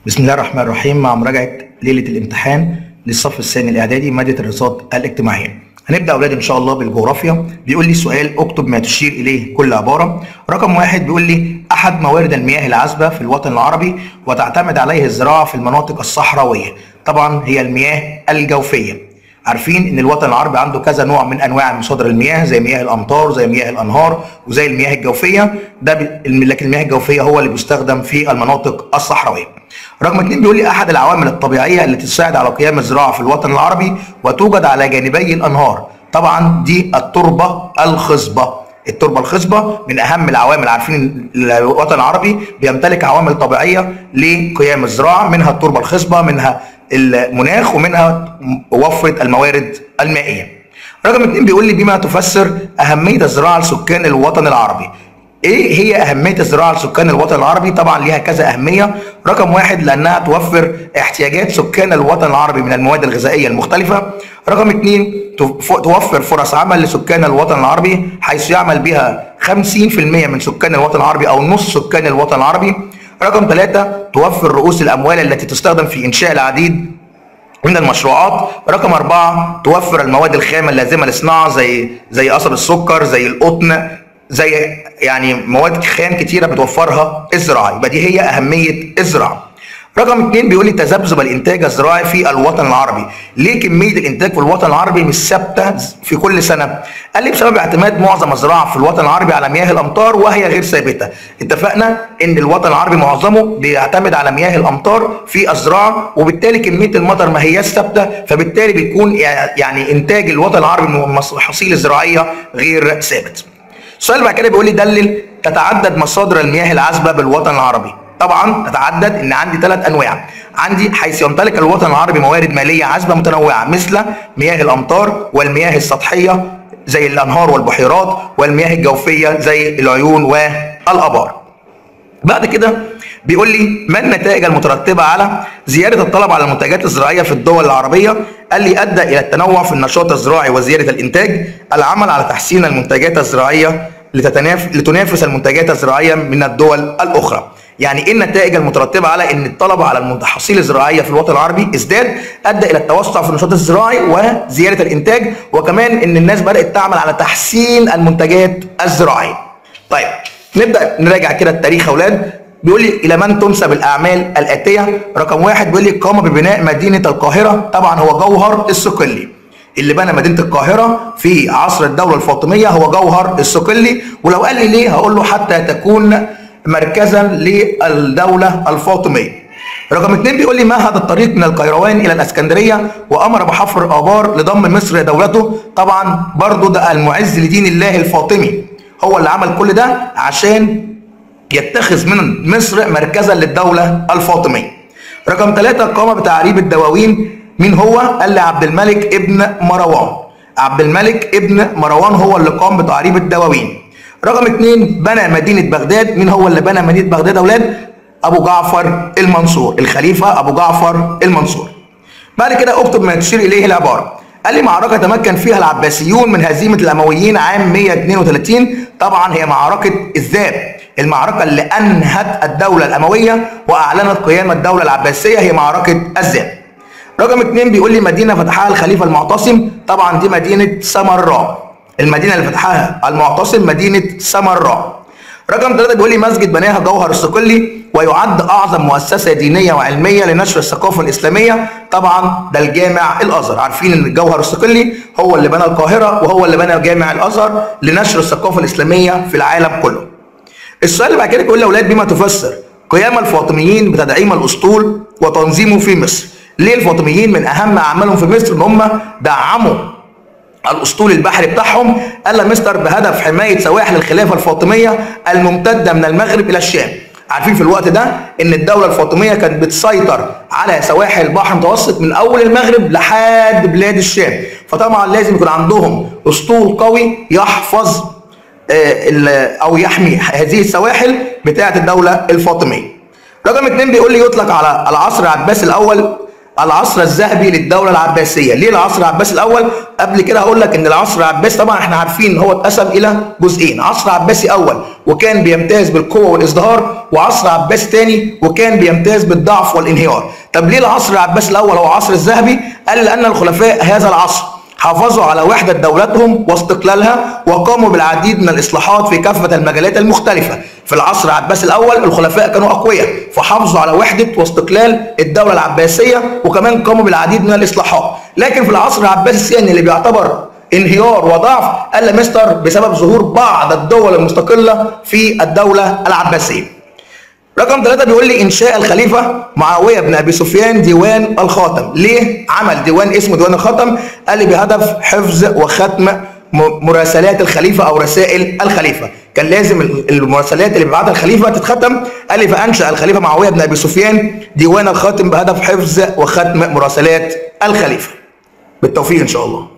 بسم الله الرحمن الرحيم. مع مراجعة ليلة الامتحان للصف الثاني الإعدادي مادة الرياضيات الاجتماعية. هنبدأ أولاد إن شاء الله بالجغرافيا. بيقول لي سؤال اكتب ما تشير إليه كل عبارة. رقم واحد بيقول لي أحد موارد المياه العذبة في الوطن العربي وتعتمد عليه الزراعة في المناطق الصحراوية. طبعا هي المياه الجوفية. عارفين ان الوطن العربي عنده كذا نوع من انواع مصادر المياه، زي مياه الامطار، زي مياه الانهار، وزي المياه الجوفيه. لكن المياه الجوفيه هو اللي بيستخدم في المناطق الصحراويه. رقم 2 بيقول لي احد العوامل الطبيعيه التي تساعد على قيام الزراعه في الوطن العربي وتوجد على جانبي الانهار. طبعا دي التربه الخصبه. التربه الخصبه من اهم العوامل. عارفين الوطن العربي بيمتلك عوامل طبيعيه لقيام الزراعه، منها التربه الخصبه، منها المناخ، ومنها وفرة الموارد المائية. رقم 2 بيقول لي بما تفسر أهمية الزراعة لسكان الوطن العربي. ايه هي أهمية الزراعة لسكان الوطن العربي؟ طبعا ليها كذا أهمية. رقم 1 لأنها توفر احتياجات سكان الوطن العربي من المواد الغذائية المختلفة. رقم 2 توفر فرص عمل لسكان الوطن العربي حيث يعمل بها 50% من سكان الوطن العربي أو نصف سكان الوطن العربي. رقم 3 توفر رؤوس الأموال التي تستخدم في إنشاء العديد من المشروعات. رقم 4 توفر المواد الخام اللازمة للصناعة زي قصب السكر، زي القطن، زي يعني مواد خام كتيرة بتوفرها الزراعة. يبقى دي هي أهمية الزراعة. رقم 2 بيقول لي تذبذب الانتاج الزراعي في الوطن العربي. ليه كميه الانتاج في الوطن العربي مش ثابته في كل سنه؟ قال لي بسبب اعتماد معظم الزراعه في الوطن العربي على مياه الامطار وهي غير ثابته. اتفقنا ان الوطن العربي معظمه بيعتمد على مياه الامطار في الزراعه، وبالتالي كميه المطر ما هياش ثابته، فبالتالي بيكون يعني انتاج الوطن العربي من المحاصيل الزراعيه غير ثابت. السؤال بعد كده بيقول لي دلل تتعدد مصادر المياه العذبه بالوطن العربي. طبعا تتعدد ان عندي 3 انواع. عندي حيث يمتلك الوطن العربي موارد ماليه عذبه متنوعه مثل مياه الامطار والمياه السطحيه زي الانهار والبحيرات، والمياه الجوفيه زي العيون والابار. بعد كده بيقول لي ما النتائج المترتبه على زياده الطلب على المنتجات الزراعيه في الدول العربيه؟ قال لي ادى الى التنوع في النشاط الزراعي وزياده الانتاج، العمل على تحسين المنتجات الزراعيه لتنافس المنتجات الزراعيه من الدول الاخرى. يعني ايه النتائج المترتبه على ان الطلب على المحاصيل الزراعيه في الوطن العربي ازداد؟ ادى الى التوسع في النشاط الزراعي وزياده الانتاج، وكمان ان الناس بدات تعمل على تحسين المنتجات الزراعيه. طيب نبدا نراجع كده التاريخ يا اولاد. بيقول لي الى من تنسب الاعمال الاتيه؟ رقم 1 بيقول لي قام ببناء مدينه القاهره. طبعا هو جوهر الصقلي. اللي بنى مدينه القاهره في عصر الدوله الفاطميه هو جوهر الصقلي. ولو قال لي ليه هقول له حتى تكون مركزا للدولة الفاطمية. رقم 2 بيقول لي مهد الطريق من القيروان إلى الإسكندرية وأمر بحفر آبار لضم مصر لدولته. طبعا برضو ده المعز لدين الله الفاطمي، هو اللي عمل كل ده عشان يتخذ من مصر مركزا للدولة الفاطمية. رقم 3 قام بتعريب الدواوين. مين هو؟ قال لي عبد الملك ابن مروان. عبد الملك ابن مروان هو اللي قام بتعريب الدواوين. رقم 2 بنى مدينة بغداد. مين هو اللي بنى مدينة بغداد يا أولاد؟ أبو جعفر المنصور، الخليفة أبو جعفر المنصور. بعد كده اكتب ما تشير إليه العبارة. قال لي معركة تمكن فيها العباسيون من هزيمة الأمويين عام 132. طبعا هي معركة الذاب، المعركة اللي أنهت الدولة الأموية وأعلنت قيام الدولة العباسية هي معركة الذاب. رقم 2 بيقول لي مدينة فتحها الخليفة المعتصم. طبعا دي مدينة سمراء. المدينة اللي فتحها المعتصم مدينة سمراء. رقم 3 بيقول لي مسجد بناها جوهر الصقلي ويعد أعظم مؤسسة دينية وعلمية لنشر الثقافة الإسلامية. طبعا ده الجامع الأزهر. عارفين إن الجوهر الصقلي هو اللي بنى القاهرة وهو اللي بنى جامع الأزهر لنشر الثقافة الإسلامية في العالم كله. السؤال اللي بعد كده بيقول لي أولاد بما تفسر قيام الفاطميين بتدعيم الأسطول وتنظيمه في مصر. ليه الفاطميين من أهم أعمالهم في مصر إن هم دعموا الاسطول البحري بتاعهم؟ قال لي مستر بهدف حمايه سواحل الخلافه الفاطميه الممتده من المغرب الى الشام. عارفين في الوقت ده ان الدوله الفاطميه كانت بتسيطر على سواحل البحر المتوسط من اول المغرب لحد بلاد الشام، فطبعا لازم يكون عندهم اسطول قوي يحفظ او يحمي هذه السواحل بتاعه الدوله الفاطميه. رقم 2 بيقول لي يطلق على العصر العباسي الاول العصر الذهبي للدوله العباسيه. ليه العصر العباسي الاول؟ قبل كده هقول لك ان العصر العباسي طبعا احنا عارفين ان هو اتقسم الى جزئين، عصر عباسي اول وكان بيمتاز بالقوه والازدهار، وعصر عباسي ثاني وكان بيمتاز بالضعف والانهيار. طب ليه العصر العباسي الاول هو العصر الذهبي؟ قال لان الخلفاء هذا العصر حافظوا على وحدة دولتهم واستقلالها، وقاموا بالعديد من الإصلاحات في كافة المجالات المختلفة. في العصر العباسي الأول الخلفاء كانوا أقوياء فحافظوا على وحدة واستقلال الدولة العباسية، وكمان قاموا بالعديد من الإصلاحات. لكن في العصر العباسي الثاني اللي بيعتبر انهيار وضعف، قال مستر بسبب ظهور بعض الدول المستقلة في الدولة العباسية. رقم 3 بيقول لي انشاء الخليفه معاويه بن ابي سفيان ديوان الخاتم. ليه عمل ديوان اسمه ديوان الخاتم؟ قال لي بهدف حفظ وختم مراسلات الخليفه او رسائل الخليفه، كان لازم المراسلات اللي بيبعتها الخليفه تتختم. قال لي فانشا الخليفه معاويه بن ابي سفيان ديوان الخاتم بهدف حفظ وختم مراسلات الخليفه. بالتوفيق ان شاء الله.